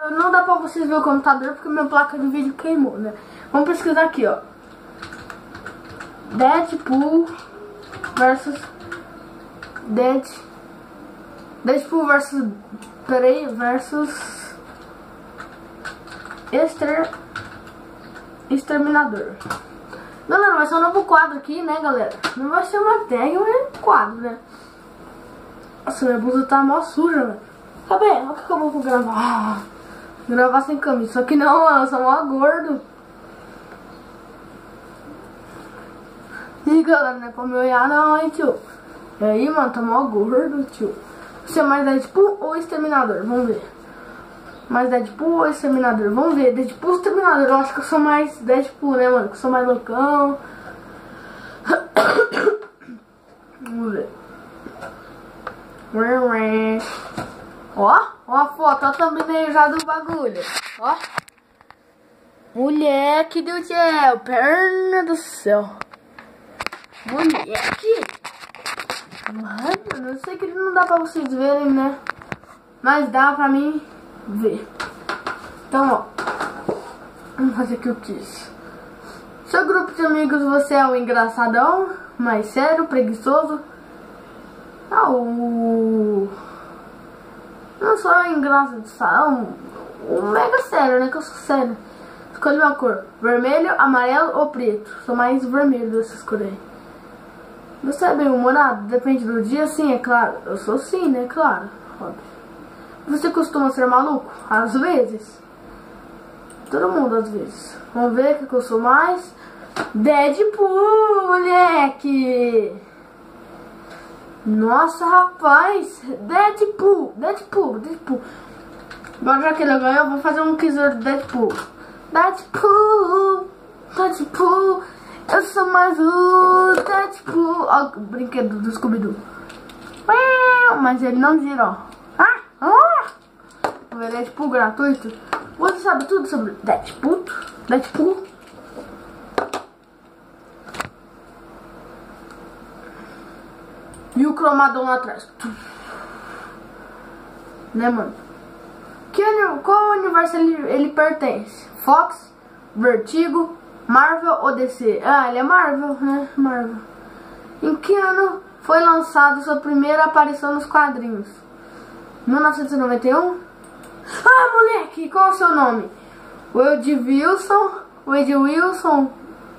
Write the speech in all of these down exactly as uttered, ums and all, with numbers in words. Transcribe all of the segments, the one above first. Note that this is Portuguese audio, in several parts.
não dá pra vocês ver o computador porque minha placa de vídeo queimou, né? Vamos pesquisar aqui, ó. Deadpool versus Dead Deadpool versus Peraí, versus Exter Exterminador. Galera, vai ser um novo quadro aqui, né, galera? Não vai ser uma tag, mas é um quadro, né? Nossa, minha blusa tá mó suja, velho. Tá bem, olha que eu vou gravar. Ah, gravar sem camisa. Só que não, eu sou mó gordo. E galera, não é pra me olhar não, hein, tio. E aí, mano, tá mó gordo, tio. Você é mais Deadpool ou Exterminador? Vamos ver. Mais Deadpool ou Exterminador? Vamos ver. Deadpool ou Exterminador? Eu acho que eu sou mais Deadpool, né, mano? Que eu sou mais loucão. Vamos ver. Ó, ó a foto, ó a thumbnail já do bagulho. Ó. Moleque do céu, perna do céu. Moleque. Mano, eu sei que não dá pra vocês verem, né? Mas dá pra mim ver. Então, ó. Vamos fazer o que eu quis. Seu grupo de amigos, você é o engraçadão, mais sério, preguiçoso. Ah, o... Não sou engraçadão, o mega sério, né? Que eu sou sério. Escolhe uma cor. Vermelho, amarelo ou preto? Sou mais vermelho dessas cores aí. Você é bem humorado? Depende do dia, sim, é claro. Eu sou sim, né? Claro. Óbvio. Você costuma ser maluco? Às vezes. Todo mundo às vezes. Vamos ver o que eu sou mais. Deadpool, moleque! Nossa, rapaz! Deadpool! Deadpool, Deadpool. Agora já que ele ganhou, eu vou fazer um quiser do Deadpool. Deadpool! Deadpool! Eu sou mais o Deadpool! Ó, o brinquedo do Scooby-Doo. Mas ele não gira, ó. Ah! Ah! Vou ver Deadpool gratuito. Você sabe tudo sobre Deadpool? Deadpool? E o cromadão lá atrás. Né, mano? Que, qual universo ele, ele pertence? Fox, Vertigo, Marvel ou D C? Ah, ele é Marvel, né? Marvel. Em que ano foi lançado sua primeira aparição nos quadrinhos? mil novecentos e noventa e um? Ah, moleque, qual é o seu nome? Wade Wilson? Wade Wilson?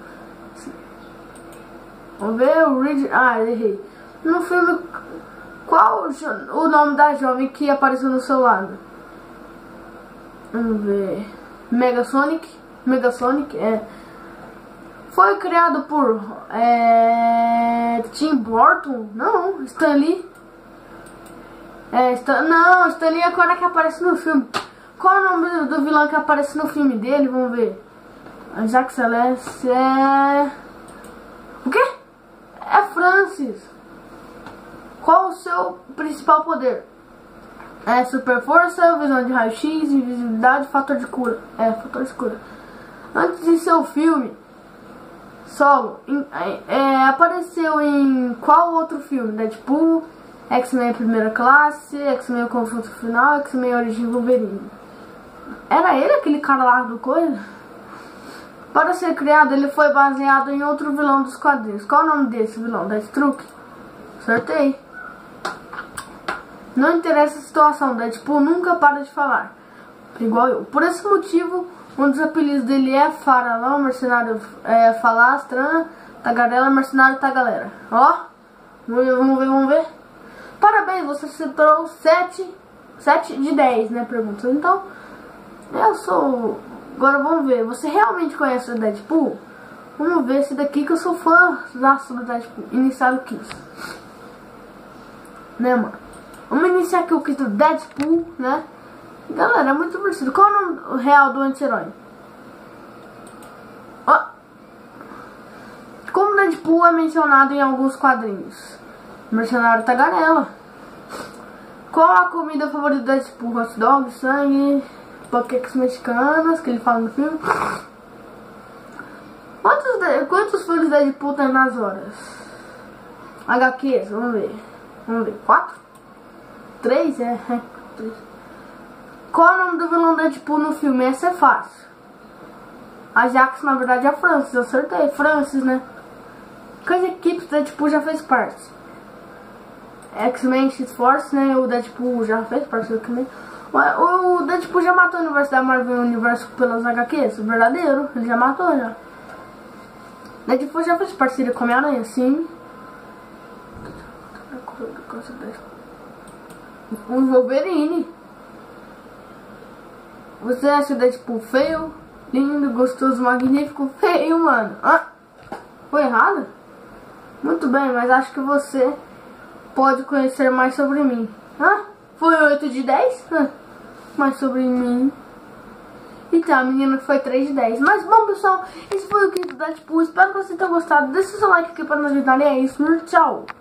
Vamos ver o Reed. Ah, errei. No filme, qual o nome da jovem que apareceu no seu lado? Vamos ver. Megasonic. Megasonic, é. Foi criado por é, Tim Burton? Não, Stan Lee. É, Stan, não, Stan Lee é o cara que aparece no filme. Qual é o nome do, do vilão que aparece no filme dele? Vamos ver. Jack Celeste é... O quê? É Francis. Qual o seu principal poder? É super força, visão de raio-x, invisibilidade, fator de cura. É, fator de cura. Antes de seu filme solo, em, é, apareceu em qual outro filme? Deadpool, X-Men Primeira Classe, X-Men Confronto Final, X-Men Origem Wolverine. Era ele aquele cara lá do coisa? Para ser criado, ele foi baseado em outro vilão dos quadrinhos. Qual o nome desse vilão? Deathstroke? Acertei. Não interessa a situação, Deadpool nunca para de falar. Igual eu. Por esse motivo, um dos apelidos dele é Faralão, Mercenário é, Falastran, Tagarela, Mercenário Tagalera. Ó, vamos ver, vamos ver, vamos ver. Parabéns, você acertou sete, sete de dez, né, perguntas. Então, eu sou... Agora vamos ver, você realmente conhece o Deadpool? Vamos ver esse daqui que eu sou fã do Deadpool. Iniciar o quiz. Né, mano? Vamos iniciar aqui o quiz do Deadpool, né? Galera, é muito divertido. Qual é o nome real do anti-herói? Ó. Como Deadpool é mencionado em alguns quadrinhos? Mercenário Tagarela. Qual a comida favorita do Deadpool? Hot dog, sangue, paquetes mexicanas, que ele fala no filme. Quantos, de, quantos filmes do Deadpool tem nas horas? H Qs, vamos ver. Vamos ver. Quatro? Três? É, é. Três. Qual é o nome do vilão Deadpool no filme? Essa é fácil. A Jax, na verdade, é a Francis. Eu acertei. Francis, né? Quais equipes o Deadpool já fez parte? X-Men, X-Force, né? O Deadpool já fez parte do X-Men. O Deadpool já matou o universo da Marvel e o universo pelas H Qs. Verdadeiro. Ele já matou, já. Deadpool já fez parceria com a Homem-Aranha, sim. O Wolverine. Você acha o Deadpool feio? Lindo, gostoso, magnífico, feio, mano. Ah, foi errado? Muito bem, mas acho que você pode conhecer mais sobre mim. Ah, foi oito de dez? Ah, mais sobre mim. Então, a menina foi três de dez. Mas bom, pessoal, esse foi o vídeo do Deadpool. Espero que vocês tenham gostado. Deixa o seu like aqui para nos ajudar. E é isso, tchau.